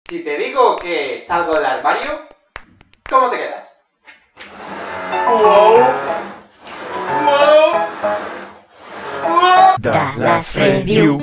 Si te digo que salgo del armario, ¿cómo te quedas? ¡Wow! ¡Wow! ¡Wow! Dallas Review.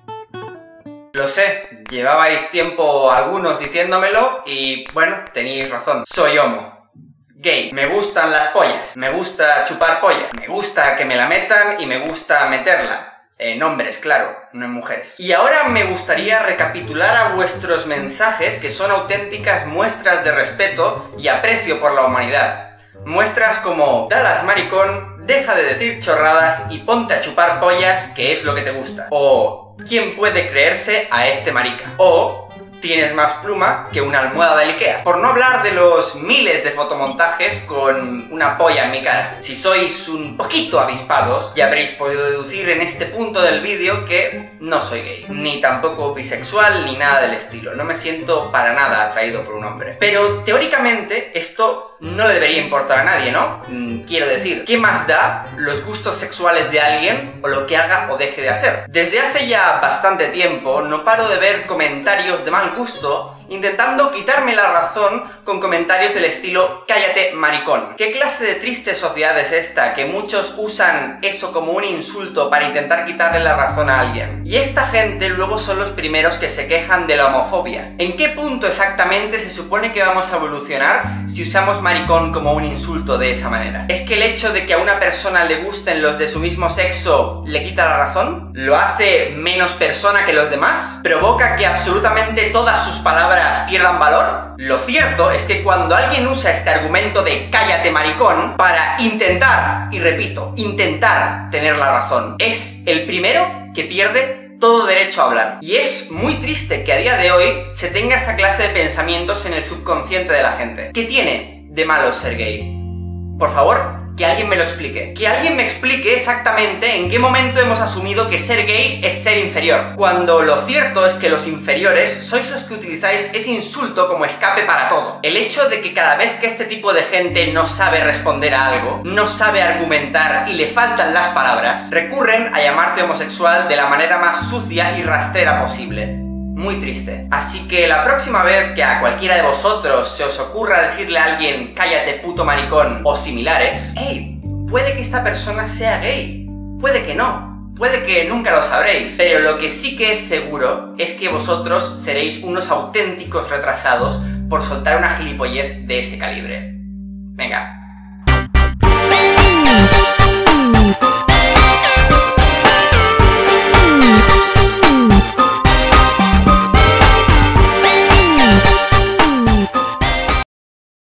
Lo sé, llevabais tiempo algunos diciéndomelo y, bueno, tenéis razón. Soy homo. Gay. Me gustan las pollas. Me gusta chupar polla. Me gusta que me la metan y me gusta meterla. En hombres, claro, no en mujeres. Y ahora me gustaría recapitular a vuestros mensajes que son auténticas muestras de respeto y aprecio por la humanidad. Muestras como: Dallas maricón, deja de decir chorradas y ponte a chupar pollas, que es lo que te gusta. O: ¿quién puede creerse a este marica? O: tienes más pluma que una almohada de Ikea. Por no hablar de los miles de fotomontajes con una polla en mi cara. Si sois un poquito avispados, ya habréis podido deducir en este punto del vídeo que no soy gay. Ni tampoco bisexual, ni nada del estilo. No me siento para nada atraído por un hombre. Pero teóricamente esto no le debería importar a nadie, ¿no? Quiero decir, ¿qué más da los gustos sexuales de alguien o lo que haga o deje de hacer? Desde hace ya bastante tiempo no paro de ver comentarios de mal gusto intentando quitarme la razón con comentarios del estilo «cállate, maricón». ¿Qué clase de triste sociedad es esta que muchos usan eso como un insulto para intentar quitarle la razón a alguien? Y esta gente luego son los primeros que se quejan de la homofobia. ¿En qué punto exactamente se supone que vamos a evolucionar si usamos maricón como un insulto de esa manera? ¿Es que el hecho de que a una persona le gusten los de su mismo sexo le quita la razón? ¿Lo hace menos persona que los demás? ¿Provoca que absolutamente todas sus palabras pierdan valor? Lo cierto es que cuando alguien usa este argumento de cállate maricón para intentar, y repito, intentar tener la razón, es el primero que pierde todo derecho a hablar. Y es muy triste que a día de hoy se tenga esa clase de pensamientos en el subconsciente de la gente. ¿Qué tiene de malo ser gay? Por favor, que alguien me lo explique. Que alguien me explique exactamente en qué momento hemos asumido que ser gay es ser inferior, cuando lo cierto es que los inferiores sois los que utilizáis ese insulto como escape para todo. El hecho de que cada vez que este tipo de gente no sabe responder a algo, no sabe argumentar y le faltan las palabras, recurren a llamarte homosexual de la manera más sucia y rastrera posible. Muy triste. Así que la próxima vez que a cualquiera de vosotros se os ocurra decirle a alguien cállate puto maricón o similares, hey, puede que esta persona sea gay, puede que no, puede que nunca lo sabréis, pero lo que sí que es seguro es que vosotros seréis unos auténticos retrasados por soltar una gilipollez de ese calibre. Venga,